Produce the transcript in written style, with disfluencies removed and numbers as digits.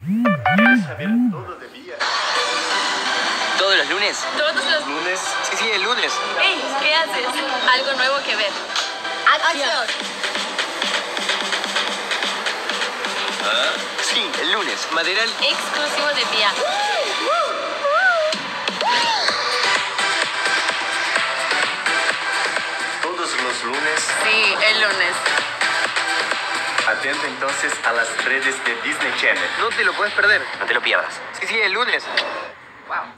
¿Quieres saber todo de Vía? ¿Todos los lunes? Todos los... Lunes. Sí, el lunes. ¡Ey! ¿Qué haces? Algo nuevo que ver. ¡Acción! Sí, el lunes. Material Exclusivo de Vía. Todos los lunes. Sí, el lunes. Atento entonces a las redes de Disney Channel. no te lo puedes perder. No te lo pierdas. Sí, el lunes. Wow.